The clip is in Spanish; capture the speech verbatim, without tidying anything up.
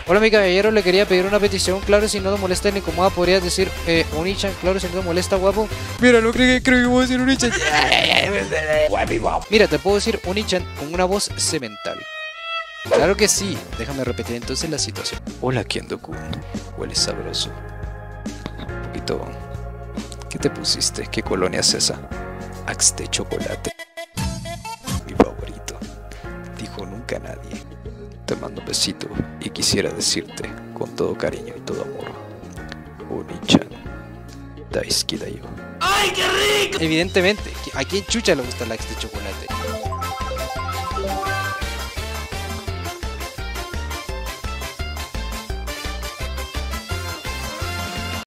Hola mi caballero, le quería pedir una petición. Claro, si no te molesta ni incomoda, podrías decir eh, Unichan. Claro, si no te molesta, guapo. Mira, no creo que, creo que voy a decir Unichan. Mira, te puedo decir Unichan con una voz cemental. Claro que sí. Déjame repetir entonces la situación. Hola, Kendo-kun. Huele sabroso. Un poquito... ¿Qué te pusiste? ¿Qué colonia es esa? Axe de chocolate. Mi favorito. Dijo nunca nadie. Te mando un besito y quisiera decirte con todo cariño y todo amor, Unichan Daisuki da yo. ¡Ay, qué rico! Evidentemente, ¿a quién chucha le gusta el Axe de chocolate?